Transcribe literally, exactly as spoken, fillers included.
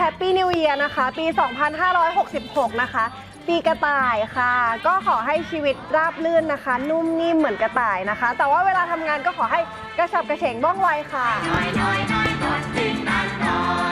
Happy New Year นะคะปี สองพันห้าร้อยหกสิบหก นะคะปีกระต่ายค่ะก็ขอให้ชีวิตราบรื่นนะคะนุ่มนิ่มเหมือนกระต่ายนะคะแต่ว่าเวลาทำงานก็ขอให้กระฉับกระเฉงว่องไวค่ะ